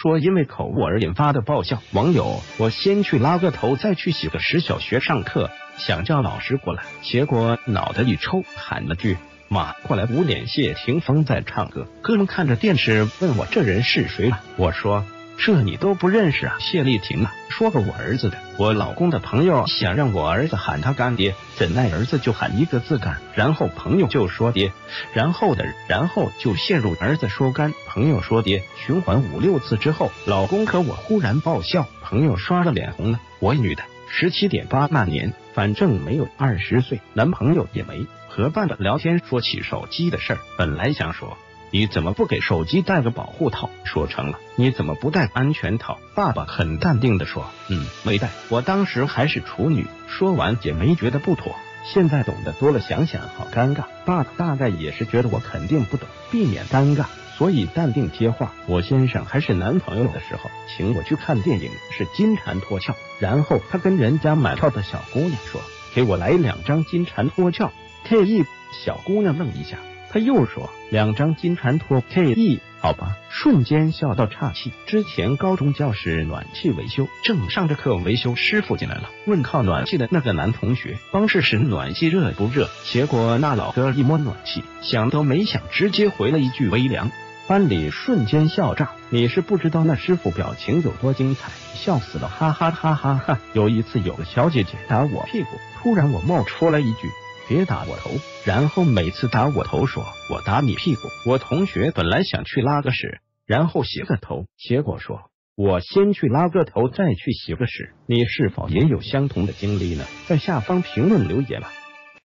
说因为口误而引发的爆笑。网友：我先去拉个头，再去洗个屎。小学上课想叫老师过来，结果脑袋一抽，喊了句妈过来。捂脸谢霆锋在唱歌，哥们看着电视问我这人是谁啊？我说这你都不认识啊？谢丽婷啊，说个我儿子的。我老公的朋友想让我儿子喊他干爹，怎奈儿子就喊一个字干，然后朋友就说爹，然后就陷入儿子说干，朋友说爹，循环5、6次之后，老公和我忽然爆笑，朋友刷了脸红了。我女的17.8那年，反正没有20岁，男朋友也没，和伴的聊天说起手机的事儿，本来想说你怎么不给手机带个保护套？说成了你怎么不带安全套？爸爸很淡定的说没带。我当时还是处女，说完也没觉得不妥，现在懂得多了，想想好尴尬。爸爸大概也是觉得我肯定不懂，避免尴尬，所以淡定接话。我先生还是男朋友的时候请我去看电影，是金蝉脱壳，然后他跟人家买票的小姑娘说给我来2张金蝉脱壳 KE。 小姑娘愣一下，他又说2张金蝉脱 KE， 好吧，瞬间笑到岔气。之前高中教室暖气维修，正上着课，维修师傅进来了，问靠暖气的那个男同学帮试试暖气热不热，结果那老哥一摸暖气，想都没想直接回了一句微凉。班里瞬间笑炸，你是不知道那师傅表情有多精彩，笑死了，哈哈哈哈哈。有一次有个小姐姐打我屁股，突然我冒出来一句别打我头，然后每次打我头说我打你屁股。我同学本来想去拉个屎，然后洗个头，结果说我先去拉个头再去洗个屎。你是否也有相同的经历呢？在下方评论留言吧。